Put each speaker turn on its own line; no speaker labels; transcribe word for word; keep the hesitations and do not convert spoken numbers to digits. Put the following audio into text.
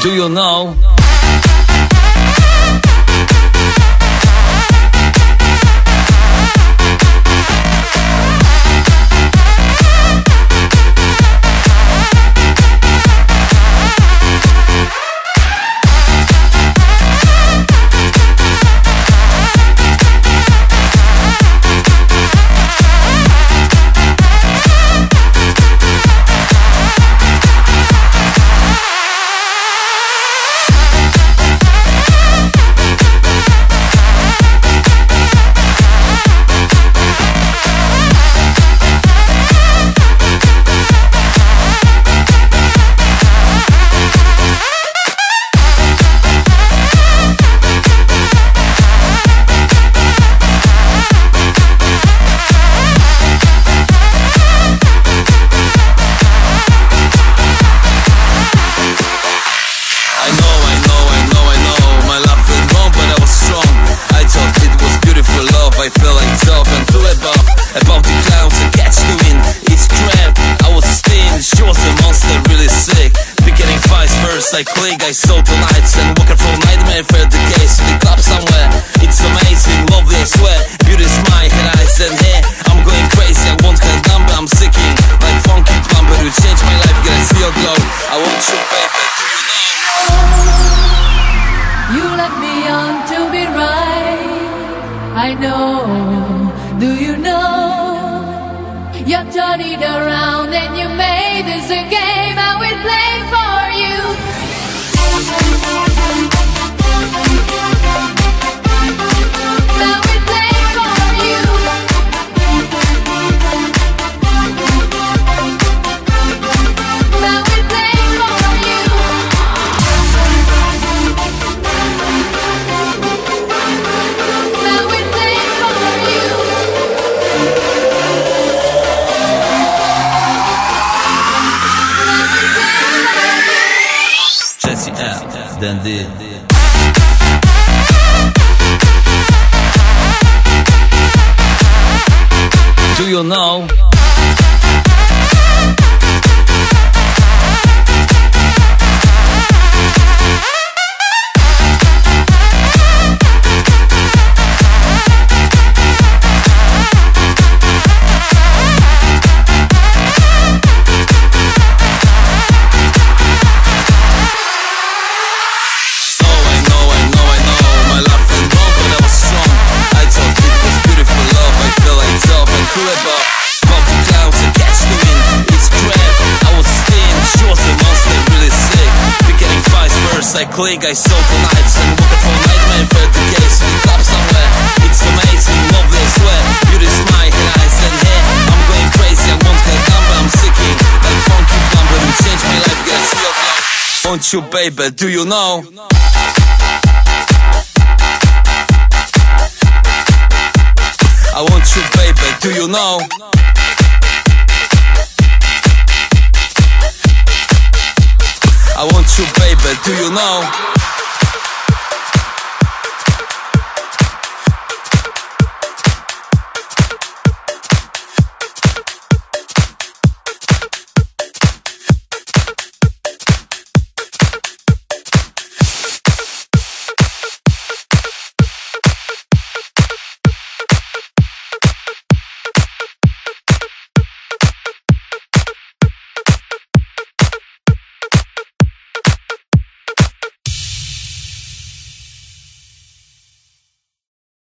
Do you know? I feel like tough and flew above Above the clouds and catch the wind. It's crap, I was stained. She was a monster, really sick. Beginning fights first, I click. I saw the lights and walking from nightmare. Felt the case in the club somewhere. It's amazing, lovely, I swear. Beauty is my head, eyes and hair. I'm going crazy, I want her number. I'm seeking like funky plumber. You change my life, get a see your glow. I want you, baby, do you know?
You let me on to be right. I know, do you know? You turned it around and you made this a game I will play for you. I will play for you. I will play for you.
Dandy. Do you know? I click, I saw the lights and walking for nightmare. Felt the case in the club somewhere. It's amazing, lovely, I swear. Beauty is my head, eyes and hair. I'm going crazy, I want her number. I'm seeking like funky plumber. You change my life, get a see your glow. Want you, baby, do you know? I want you, baby, do you know? I want you, baby, do you know?